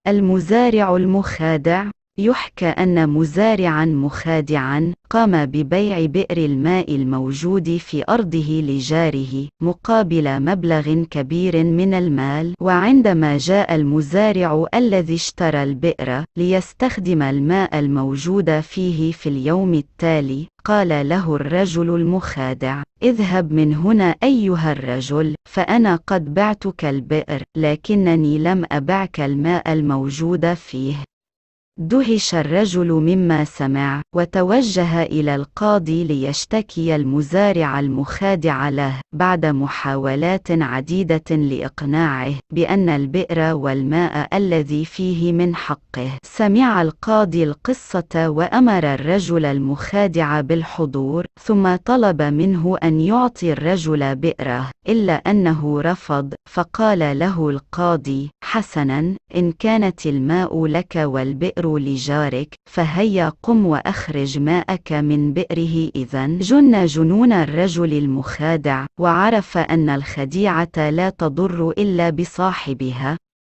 المزارع المخادع. يحكى أن مزارعًا مخادعًا قام ببيع بئر الماء الموجود في أرضه لجاره مقابل مبلغ كبير من المال، وعندما جاء المزارع الذي اشترى البئر ليستخدم الماء الموجود فيه في اليوم التالي، قال له الرجل المخادع: اذهب من هنا أيها الرجل، فأنا قد بعتك البئر، لكنني لم أبعك الماء الموجود فيه. دهش الرجل مما سمع، وتوجه إلى القاضي ليشتكي المزارع المخادع له، بعد محاولات عديدة لإقناعه بأن البئر والماء الذي فيه من حقه. سمع القاضي القصة وأمر الرجل المخادع بالحضور، ثم طلب منه أن يعطي الرجل بئره، إلا أنه رفض، فقال له القاضي: حسناً، إن كانت الماء لك والبئر لجارك، فهيا قم وأخرج ماءك من بئره. إذن جن جنون الرجل المخادع، وعرف أن الخديعة لا تضر إلا بصاحبها.